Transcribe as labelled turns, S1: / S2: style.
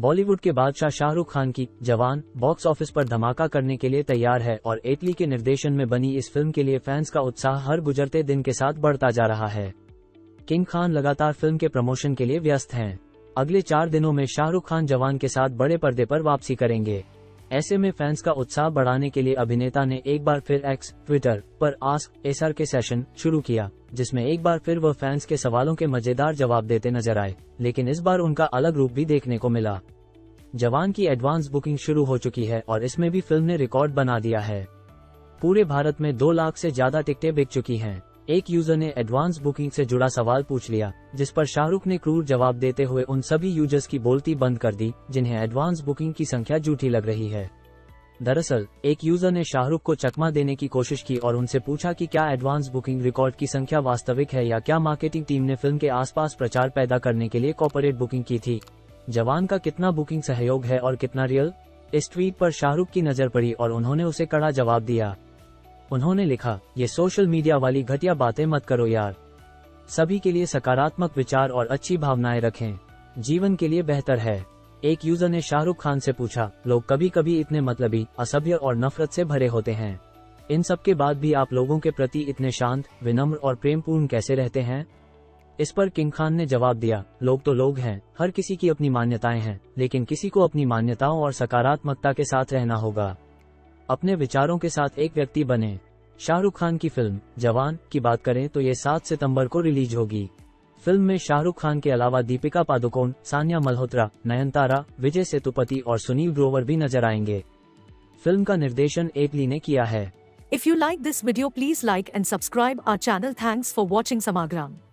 S1: बॉलीवुड के बादशाह शाहरुख खान की जवान बॉक्स ऑफिस पर धमाका करने के लिए तैयार है और एटली के निर्देशन में बनी इस फिल्म के लिए फैंस का उत्साह हर गुजरते दिन के साथ बढ़ता जा रहा है। किंग खान लगातार फिल्म के प्रमोशन के लिए व्यस्त हैं। अगले 4 दिनों में शाहरुख खान जवान के साथ बड़े पर्दे पर वापसी करेंगे। ऐसे में फैंस का उत्साह बढ़ाने के लिए अभिनेता ने एक बार फिर एक्स ट्विटर पर आस्क एसआर के सेशन शुरू किया, जिसमें एक बार फिर वह फैंस के सवालों के मजेदार जवाब देते नजर आए, लेकिन इस बार उनका अलग रूप भी देखने को मिला। जवान की एडवांस बुकिंग शुरू हो चुकी है और इसमें भी फिल्म ने रिकॉर्ड बना दिया है। पूरे भारत में 2 लाख से ज्यादा टिकटें बिक चुकी हैं। एक यूजर ने एडवांस बुकिंग से जुड़ा सवाल पूछ लिया, जिस पर शाहरुख ने क्रूर जवाब देते हुए उन सभी यूजर्स की बोलती बंद कर दी जिन्हें एडवांस बुकिंग की संख्या झूठी लग रही है। दरअसल एक यूजर ने शाहरुख को चकमा देने की कोशिश की और उनसे पूछा कि क्या एडवांस बुकिंग रिकॉर्ड की संख्या वास्तविक है या क्या मार्केटिंग टीम ने फिल्म के आसपास प्रचार पैदा करने के लिए कॉर्पोरेट बुकिंग की थी। जवान का कितना बुकिंग सहयोग है और कितना रियल? इस ट्वीट पर शाहरुख की नजर पड़ी और उन्होंने उसे कड़ा जवाब दिया। उन्होंने लिखा, ये सोशल मीडिया वाली घटिया बातें मत करो यार। सभी के लिए सकारात्मक विचार और अच्छी भावनाएं रखें, जीवन के लिए बेहतर है। एक यूजर ने शाहरुख खान से पूछा, लोग कभी कभी इतने मतलबी, असभ्य और नफरत से भरे होते हैं। इन सब के बाद भी आप लोगों के प्रति इतने शांत, विनम्र और प्रेमपूर्ण कैसे रहते हैं? इस पर किंग खान ने जवाब दिया, लोग तो लोग हैं, हर किसी की अपनी मान्यताएं हैं, लेकिन किसी को अपनी मान्यताओं और सकारात्मकता के साथ रहना होगा। अपने विचारों के साथ एक व्यक्ति बने। शाहरुख खान की फिल्म जवान की बात करें तो ये 7 सितंबर को रिलीज होगी। फिल्म में शाहरुख खान के अलावा दीपिका पादुकोण, सानिया मल्होत्रा, नयनतारा, विजय सेतुपति और सुनील ग्रोवर भी नजर आएंगे। फिल्म का निर्देशन एटली ने किया है।
S2: If you like this video, please like and subscribe our channel. Thanks for watching Samagram.